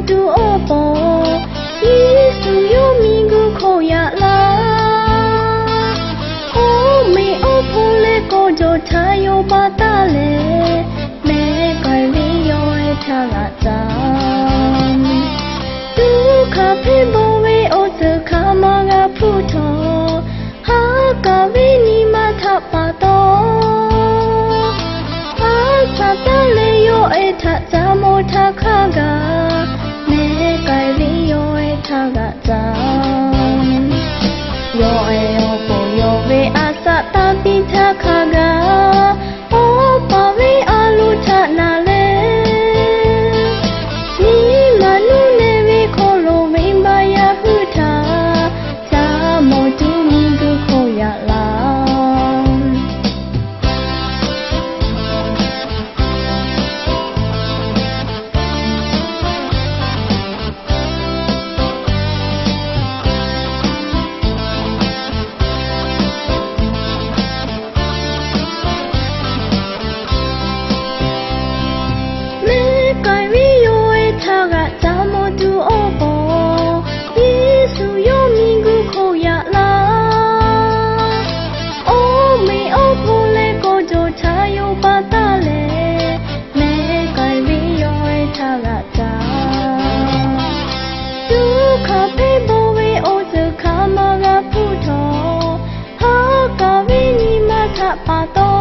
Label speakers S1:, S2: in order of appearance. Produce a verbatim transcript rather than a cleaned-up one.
S1: တူအပေါ်ယေစုယောမင်းကိုခေါ်ရလားအိုးမေအဖို့လေကိုကြောထားယောပါတာလေမဲကိုယ်လေးယောရဲ့ထားကတာဒုက္ခဖိဘဝေဩစခါမကဖူထောဟာကဝိနီမထပါတော့အာသတလေယောအထဇာမောထခကမဲကိုယ်လေးယောရဲ့ထားကတာယောအေယောကိုယောဝေအစတာပိထခကဩပါဝေအလူထနာလေနီမနုနေဝေခေါ်လို့မိမယဟုထာဇာမောတူမင်းကိုခေါ်ရလားပါတော့